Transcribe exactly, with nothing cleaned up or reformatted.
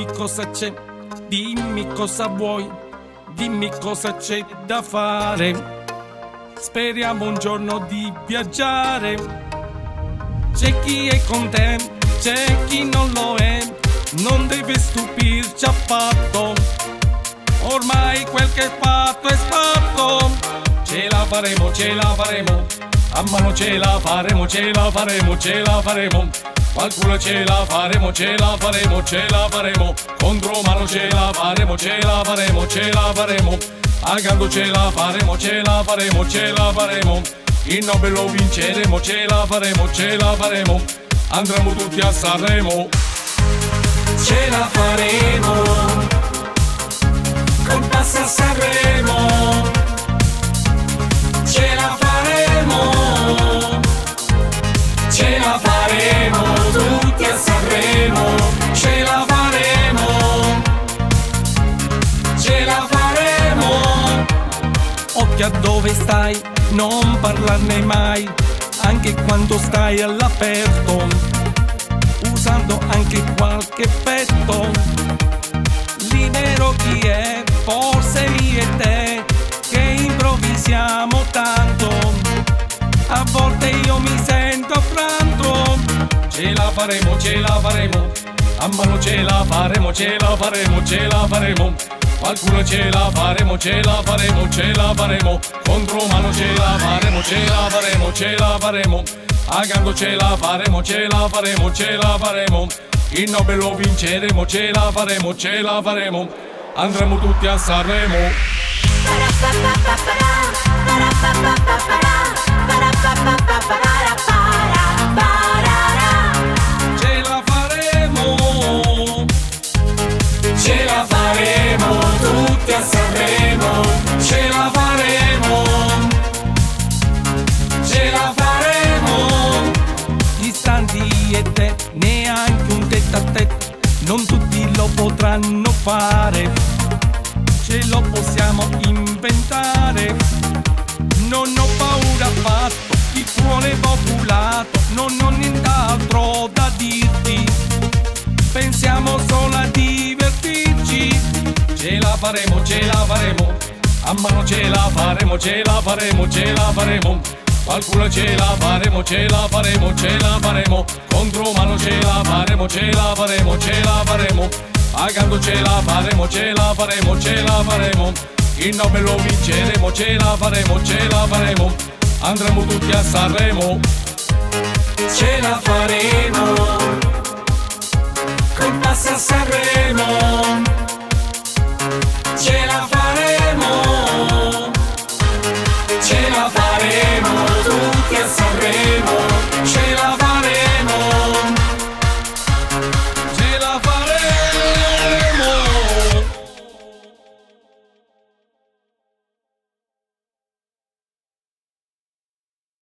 Dimmi cosa c'è, dimmi cosa vuoi, dimmi cosa c'è da fare. Speriamo un giorno di viaggiare. C'è chi è con te, c'è chi non lo è, non deve stupirci affatto. Ormai quel che è fatto è fatto. Ce la faremo, ce la faremo, a mano ce la faremo, ce la faremo, ce la faremo. Qualcuno ce la faremo, ce la faremo, ce la faremo. Contro mano ce la faremo, ce la faremo, ce la faremo. Pagando ce la faremo, ce la faremo, ce la faremo. Il Nobel lo vinceremo, ce la faremo, ce la faremo. Andremo tutti a Sanremo. Ce la faremo, col passo a Sanremo. Ce la faremo, ce la faremo, tutti a Sanremo. Ce la faremo, ce la faremo. Occhio a dove stai, non parlarne mai, anche quando stai all'aperto, usando anche qualche petto. Libero chi è, forse lì e te, che improvvisiamo tanto. A volte io mi sento affranto. Ce la faremo, ce la faremo, a mano ce la faremo, ce la faremo, ce la faremo. Qualcuno ce la faremo, ce la faremo, ce la faremo. Contro mano ce la faremo, ce la faremo, ce la faremo. Pagando ce la faremo, ce la faremo, ce la faremo. Il Nobel lo vinceremo, ce la faremo, ce la faremo. Andremo tutti a Sanremo. Ce la faremo, ce la faremo, tutti a Sanremo. Ce la faremo, ce la faremo. Distanti e te, neanche un tête a tête, non tutti lo potranno fare. Ce lo possiamo inventare. Non ho paura affatto, il cuore popolato, non ho nient'altro da dirti. Pensiamo solo a divertirci. Ce la faremo, ce la faremo, a mano ce la faremo, ce la faremo, ce la faremo. Qualcuno ce la faremo, ce la faremo, ce la faremo. Contro mano ce la faremo, ce la faremo, ce la faremo. Pagando ce la faremo, ce la faremo, ce la faremo. Il Nobel lo vinceremo, ce la faremo, ce la faremo. Andremo tutti a Sanremo. Ce la faremo,